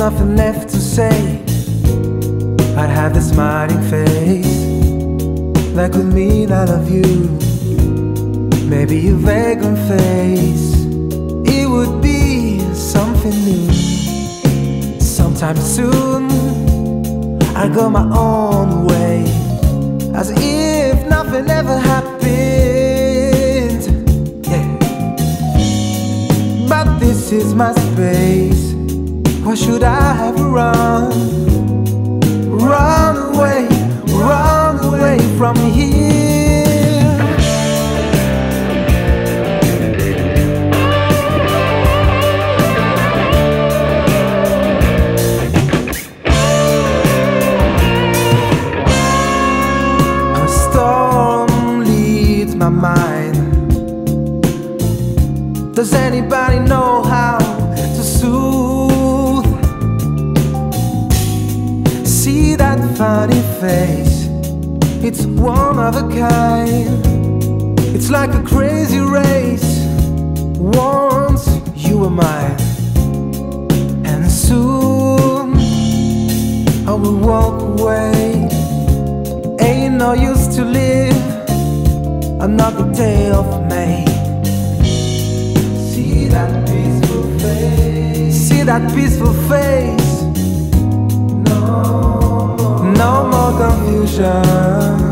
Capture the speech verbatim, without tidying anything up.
nothing left to say, I'd have this smiling face that could mean I love you. Maybe a vagrant face, it would be something new. Sometime soon I'll go my own way, as if nothing ever happened. Yeah. But this is my space. Why should I have run? Run away, run away from here. A storm leads my mind. Does anybody know how to soothe? See that funny face, it's one of a kind. It's like a crazy race. Once you were mine, and soon I will walk away. Ain't no use to live another day of May. See that peaceful face, see that peaceful face. No more confusion.